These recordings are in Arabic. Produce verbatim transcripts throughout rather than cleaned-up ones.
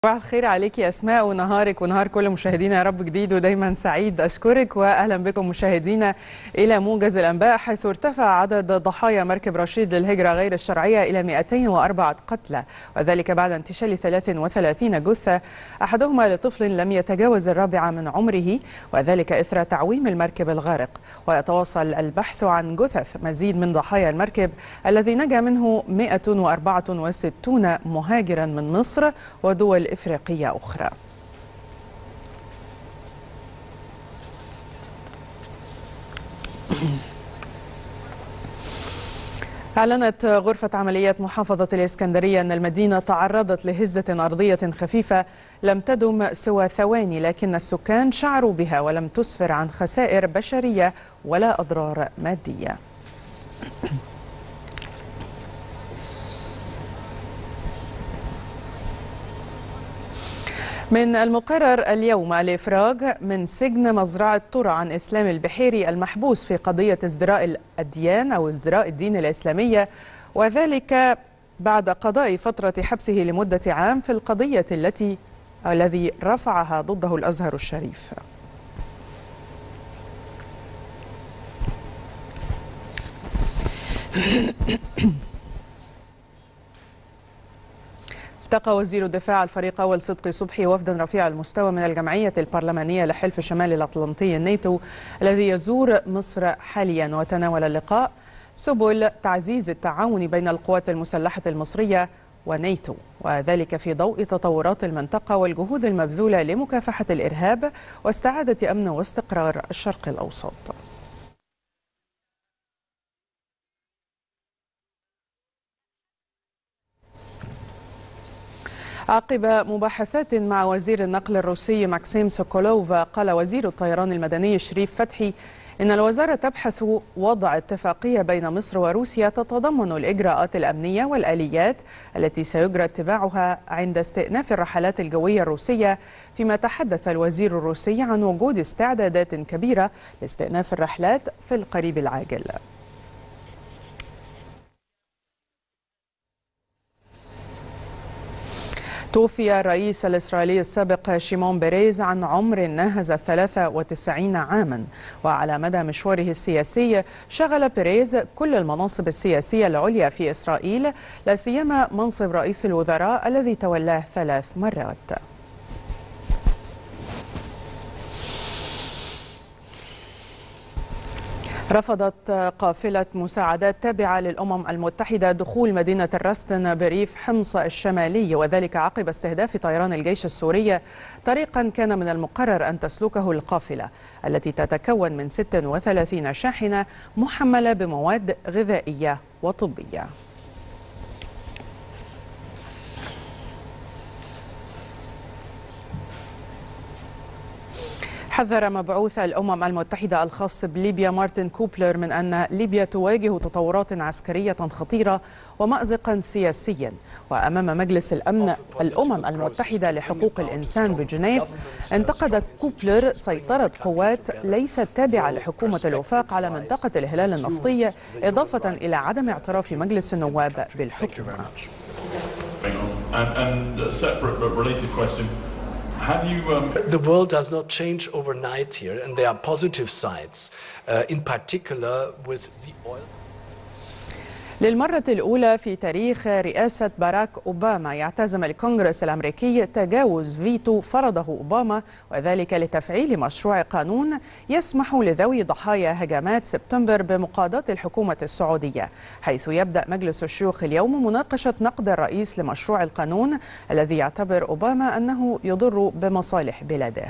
صباح الخير عليك يا أسماء، ونهارك ونهار كل مشاهدينا يا رب جديد ودايما سعيد. أشكرك وأهلا بكم مشاهدينا إلى موجز الأنباء، حيث ارتفع عدد ضحايا مركب رشيد للهجرة غير الشرعية إلى مئتين وأربعة قتلى، وذلك بعد انتشال ثلاث وثلاثين جثة، أحدهما لطفل لم يتجاوز الرابعة من عمره، وذلك إثر تعويم المركب الغارق. ويتواصل البحث عن جثث مزيد من ضحايا المركب الذي نجا منه مئة وأربعة وستون مهاجرا من مصر ودول إفريقية أخرى. أعلنت غرفة عمليات محافظة الإسكندرية أن المدينة تعرضت لهزة أرضية خفيفة لم تدم سوى ثواني، لكن السكان شعروا بها ولم تسفر عن خسائر بشرية ولا أضرار مادية. من المقرر اليوم الإفراج من سجن مزرعة طرة عن إسلام البحيري المحبوس في قضية ازدراء الأديان أو ازدراء الدين الإسلامية، وذلك بعد قضاء فترة حبسه لمدة عام في القضية التي الذي رفعها ضده الأزهر الشريف. التقى وزير الدفاع الفريق أول صدقي صبحي وفدا رفيع المستوى من الجمعية البرلمانية لحلف شمال الأطلنطي الناتو الذي يزور مصر حاليا، وتناول اللقاء سبل تعزيز التعاون بين القوات المسلحة المصرية وناتو، وذلك في ضوء تطورات المنطقة والجهود المبذولة لمكافحة الإرهاب واستعادة أمن واستقرار الشرق الأوسط. عقب مباحثات مع وزير النقل الروسي ماكسيم سوكولوف، قال وزير الطيران المدني شريف فتحي إن الوزارة تبحث وضع اتفاقية بين مصر وروسيا تتضمن الإجراءات الأمنية والآليات التي سيجرى اتباعها عند استئناف الرحلات الجوية الروسية، فيما تحدث الوزير الروسي عن وجود استعدادات كبيرة لاستئناف الرحلات في القريب العاجل. توفي الرئيس الإسرائيلي السابق شيمون بيريز عن عمر ناهز ثلاثة وتسعين عاما، وعلى مدى مشواره السياسي شغل بيريز كل المناصب السياسية العليا في إسرائيل، لا سيما منصب رئيس الوزراء الذي تولاه ثلاث مرات. رفضت قافلة مساعدات تابعة للأمم المتحدة دخول مدينة الرستن بريف حمص الشمالي، وذلك عقب استهداف طيران الجيش السوري طريقا كان من المقرر أن تسلكه القافلة التي تتكون من ست وثلاثين شاحنة محملة بمواد غذائية وطبية. حذر مبعوث الأمم المتحدة الخاص بليبيا مارتن كوبلر من أن ليبيا تواجه تطورات عسكرية خطيرة ومأزقا سياسيا. وأمام مجلس الأمن الأمم المتحدة لحقوق الإنسان بجنيف، انتقد كوبلر سيطرة قوات ليست تابعة لحكومة الوفاق على منطقة الهلال النفطي، إضافة إلى عدم اعتراف مجلس النواب بالحكم. Have you, um... The world does not change overnight here, and there are positive sides, uh, in particular with the oil. للمرة الأولى في تاريخ رئاسة باراك أوباما يعتزم الكونغرس الأمريكي تجاوز فيتو فرضه أوباما، وذلك لتفعيل مشروع قانون يسمح لذوي ضحايا هجمات سبتمبر بمقاضاة الحكومة السعودية، حيث يبدأ مجلس الشيوخ اليوم مناقشة نقد الرئيس لمشروع القانون الذي يعتبر أوباما أنه يضر بمصالح بلاده.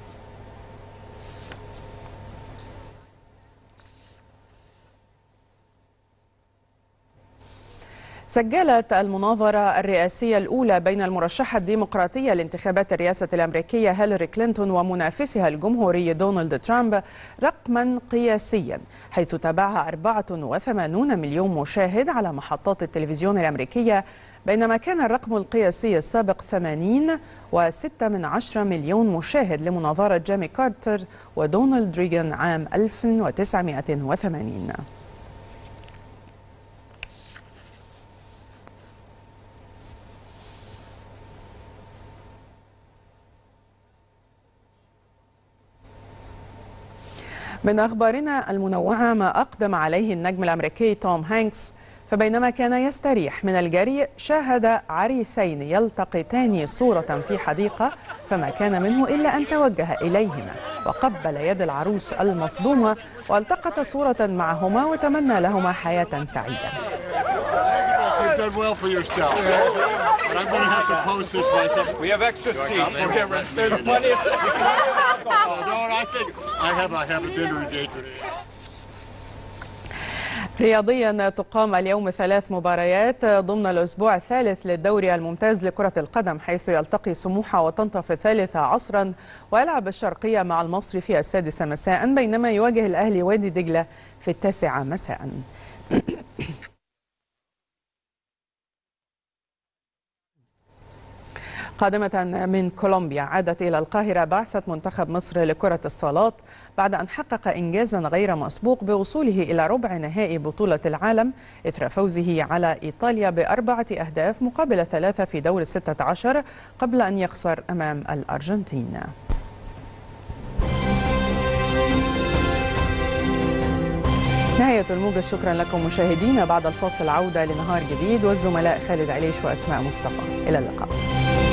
سجلت المناظرة الرئاسية الأولى بين المرشحة الديمقراطية لانتخابات الرئاسة الأمريكية هيلاري كلينتون ومنافسها الجمهوري دونالد ترامب رقما قياسيا، حيث تابعها أربعة وثمانين مليون مشاهد على محطات التلفزيون الأمريكية، بينما كان الرقم القياسي السابق ثمانين وستة من عشرة مليون مشاهد لمناظرة جيمي كارتر ودونالد ريغان عام ألف وتسعمائة وثمانين. من أخبارنا المنوعة ما أقدم عليه النجم الأمريكي توم هانكس، فبينما كان يستريح من الجري شاهد عريسين يلتقطان صورة في حديقة، فما كان منه إلا أن توجه إليهما وقبل يد العروس المصدومة والتقط صورة معهما وتمنى لهما حياة سعيدة. رياضيا تقام اليوم ثلاث مباريات ضمن الأسبوع الثالث للدوري الممتاز لكرة القدم، حيث يلتقي سموحة وطنطا في الثالثة عصرا، ويلعب الشرقية مع المصري في السادسة مساء، بينما يواجه الأهلي وادي دجلة في التاسعة مساء. قادمة من كولومبيا عادت إلى القاهرة بعثة منتخب مصر لكرة الصالات بعد أن حقق إنجازا غير مسبوق بوصوله إلى ربع نهائي بطولة العالم إثر فوزه على إيطاليا بأربعة أهداف مقابل ثلاثة في دور الستة عشر قبل أن يخسر أمام الأرجنتين. نهاية الموجز، شكرا لكم مشاهدينا. بعد الفاصل عودة لنهار جديد والزملاء خالد عليش وأسماء مصطفى. إلى اللقاء.